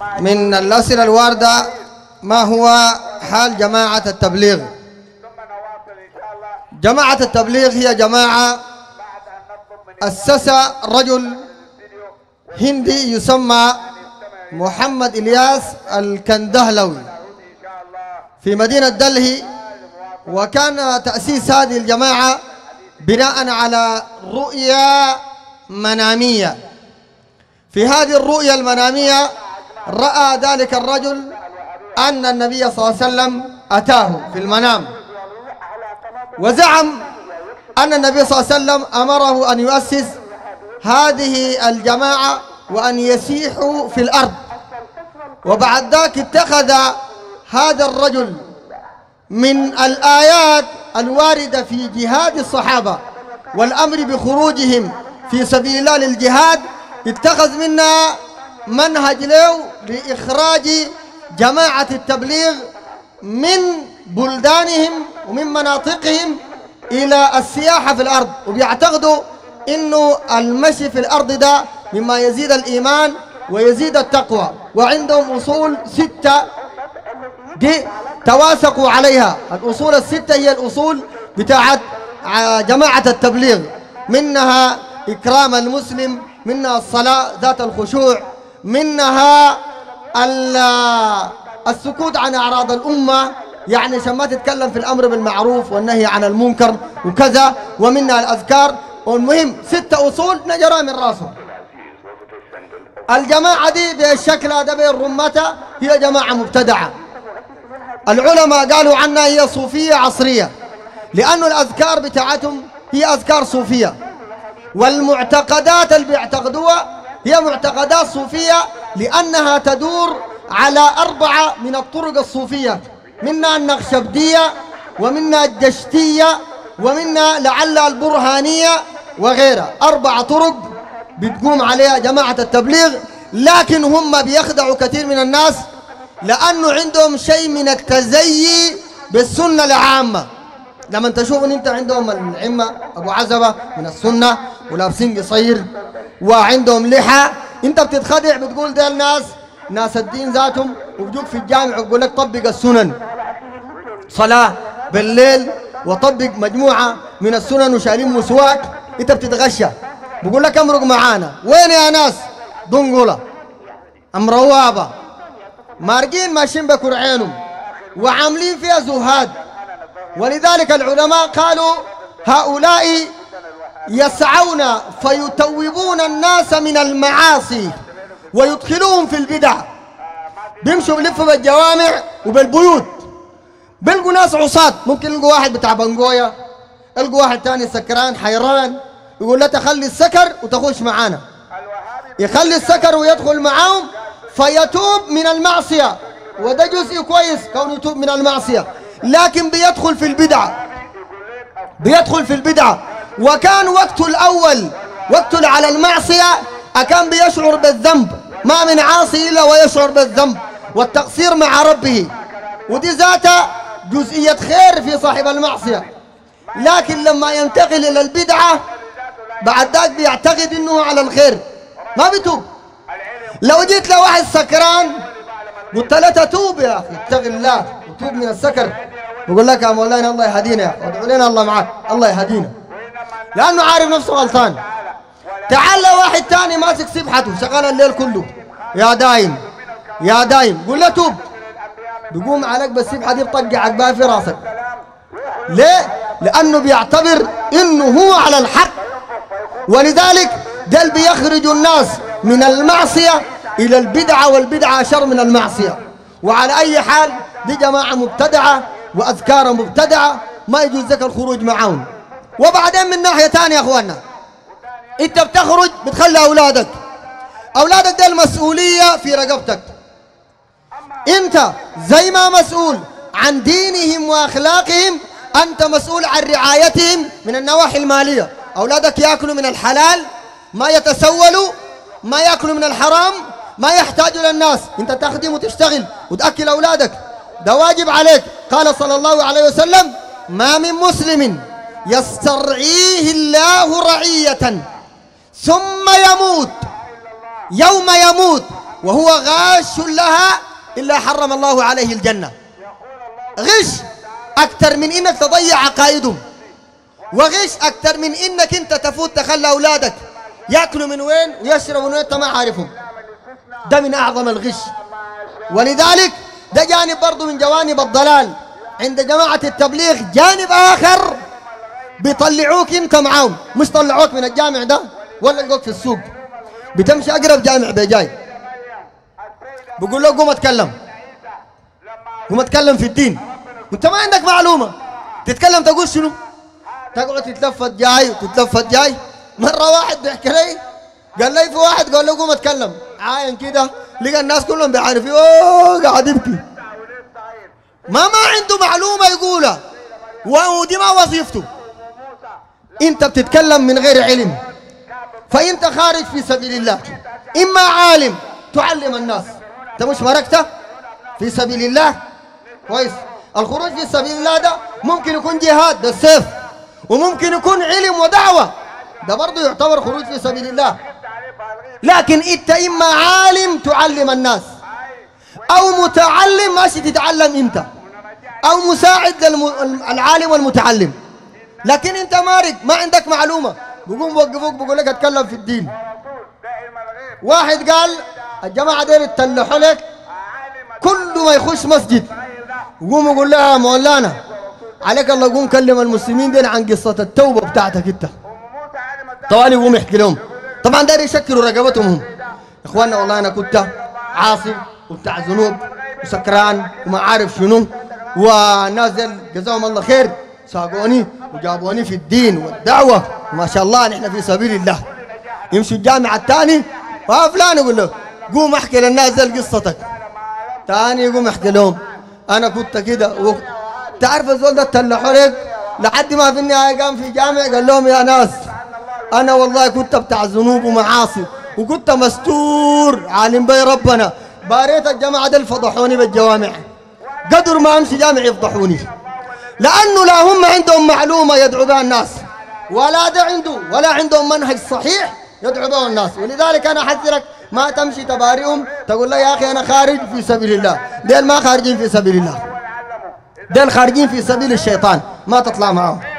من الأسئلة الواردة: ما هو حال جماعة التبليغ؟ جماعة التبليغ هي جماعة أسس رجل هندي يسمى محمد إلياس الكندهلوي في مدينة دلهي، وكان تأسيس هذه الجماعة بناء على رؤية منامية. في هذه الرؤية المنامية رأى ذلك الرجل أن النبي صلى الله عليه وسلم أتاه في المنام، وزعم أن النبي صلى الله عليه وسلم أمره أن يؤسس هذه الجماعة وأن يسيحوا في الأرض. وبعد ذلك اتخذ هذا الرجل من الآيات الواردة في جهاد الصحابة والأمر بخروجهم في سبيل الله للجهاد، اتخذ منها منهج له لإخراج جماعة التبليغ من بلدانهم ومن مناطقهم إلى السياحة في الأرض. وبيعتقدوا إنه المشي في الأرض ده مما يزيد الإيمان ويزيد التقوى، وعندهم أصول 6 دي توافقوا عليها. الأصول ال6 هي الأصول بتاعت جماعة التبليغ، منها إكرام المسلم، منها الصلاة ذات الخشوع، منها السكوت عن أعراض الأمة، يعني عشان ما تتكلم في الأمر بالمعروف والنهي عن المنكر وكذا، ومنها الأذكار. والمهم 6 أصول نجرها من راسهم. الجماعة دي بالشكل هذا بالرمتة هي جماعة مبتدعة. العلماء قالوا عنها هي صوفية عصرية، لأن الأذكار بتاعتهم هي أذكار صوفية، والمعتقدات اللي بيعتقدوها هي معتقدات صوفية، لأنها تدور على 4 من الطرق الصوفية، منها النقشبندية ومنها الدشتية ومنها لعل البرهانية وغيرها. 4 طرق بتقوم عليها جماعة التبليغ، لكن هم بيخدعوا كثير من الناس لأنه عندهم شيء من التزيي بالسنة العامة. لما تشوف ان انت عندهم العمة ابو عزبة من السنة ولابسين قصير وعندهم لحى، انت بتتخدع، بتقول ده ناس الدين ذاتهم، وبيجوك في الجامع ويقول لك طبق السنن، صلاة بالليل وطبق مجموعة من السنن وشايلين مسواك، انت بتتغشى، بيقول لك امرق معانا. وين يا ناس؟ دنقلة امروابة مارقين ماشيين بكرعينهم وعاملين فيها زهاد. ولذلك العلماء قالوا هؤلاء يسعون فيتوبون الناس من المعاصي ويدخلوهم في البدع، بيمشوا بلفوا بالجوامع وبالبيوت، بيلقوا ناس عصاة، ممكن يلقوا واحد بتاع بنقوية، يلقوا واحد تاني سكران حيران، يقول له تخلي السكر وتخش معانا، يخلي السكر ويدخل معاهم فيتوب من المعصية، وده جزء كويس كونه يتوب من المعصية، لكن بيدخل في البدعة. وكان وقته الأول وقته على المعصية أكان بيشعر بالذنب، ما من عاصي إلا ويشعر بالذنب والتقصير مع ربه، ودي ذاتها جزئية خير في صاحب المعصية. لكن لما ينتقل إلى البدعة بعد ذلك بيعتقد إنه على الخير، ما بيتوب. لو جيت لواحد سكران قلت له تتوب يا أخي، اتق الله وتوب من السكر، يقول لك يا مولانا الله يهدينا يا أخي، ادعو لنا الله معك الله يهدينا، لأنه عارف نفسه غلطان. تعال واحد تاني ماسك سبحته شغال الليل كله، يا دايم يا دايم، قول له توب، بيقوم عليك بالسبحة دي بطقعك بها في راسك. ليه؟ لأنه بيعتبر إنه هو على الحق. ولذلك دل بيخرج الناس من المعصية إلى البدعة، والبدعة أشر من المعصية. وعلى أي حال دي جماعة مبتدعة وأذكار مبتدعة، ما يجوز لك الخروج معهم. وبعدين من ناحية ثانية يا أخوانا، أنت بتخرج بتخلي أولادك دي المسؤولية في رقبتك. أنت زي ما مسؤول عن دينهم وأخلاقهم، أنت مسؤول عن رعايتهم من النواحي المالية. أولادك يأكلوا من الحلال، ما يتسولوا، ما يأكلوا من الحرام، ما يحتاجوا للناس، أنت تخدم وتشتغل وتأكل أولادك، ده واجب عليك. قال صلى الله عليه وسلم: ما من مسلم يسترعيه الله رعية ثم يموت، يوم يموت وهو غاش لها إلا حرم الله عليه الجنة. غش أكثر من إنك تضيع عقائدهم، وغش أكثر من إنك أنت تفوت تخلى أولادك يأكلوا من وين ويشربوا من وين أنت ما عارفهم. ده من أعظم الغش. ولذلك ده جانب برضو من جوانب الضلال عند جماعة التبليغ. جانب آخر بيطلعوك أنت معاهم، مش طلعوك من الجامع ده ولا لقوك في السوق، بتمشي أقرب جامع بجاي بقول له قوم اتكلم، قوم اتكلم في الدين، وانت ما عندك معلومة تتكلم. تقول شنو؟ تقعد تتلفت جاي وتتلفت جاي. مرة واحد بيحكي لي قال لي في واحد قال له قوم اتكلم، عاين كده لقى الناس كلهم بيعرفوا، اوه قاعد يبكي، ما عنده معلومة يقولها، ودي ما وظيفته. انت بتتكلم من غير علم، فانت خارج في سبيل الله. اما عالم تعلم الناس، انت مش مركته في سبيل الله كويس. الخروج في سبيل الله ده ممكن يكون جهاد، ده السيف، وممكن يكون علم ودعوة، ده برضه يعتبر خروج في سبيل الله. لكن انت اما عالم تعلم الناس، او متعلم ماشي تتعلم انت، او مساعد للعالم والمتعلم. لكن انت مارق ما عندك معلومة، بيقوم بوقفوك بيقول لك اتكلم في الدين. واحد قال الجماعة دول اتلحوا لك كل ما يخش مسجد يقوم يقول لها يا مولانا عليك الله قوم كلم المسلمين دين عن قصة التوبة بتاعتك انت. طوالي يقوم يحكي لهم، طبعا داير يشكروا رقبتهم هم. اخواننا والله انا كنت عاصي وبتاع ذنوب وسكران وما عارف شنو، والناس دول جزاهم الله خير ساقوني وجابوني في الدين والدعوة، وما شاء الله نحن في سبيل الله. يمشوا الجامع الثاني فلان يقول له قوم احكي للناس دول قصتك، ثاني يقوم يحكي لهم انا كنت كده تعرف الزول ده اتلحوا لك لحد ما في النهايه قام في جامع قال لهم يا ناس انا والله كنت بتاع ذنوب ومعاصي وكنت مستور عالم بي ربنا، باريت الجماعه دول فضحوني بالجوامع، قدر ما امشي جامع يفضحوني، لانه لا هم عندهم معلومه يدعو بها الناس، ولا ده عنده ولا عندهم منهج صحيح يدعو به الناس. ولذلك انا احذرك ما تمشي تباريهم تقول له يا اخي انا خارج في سبيل الله، ديل ما خارجين في سبيل الله، ديل خارجين في سبيل الشيطان، ما تطلع معهم.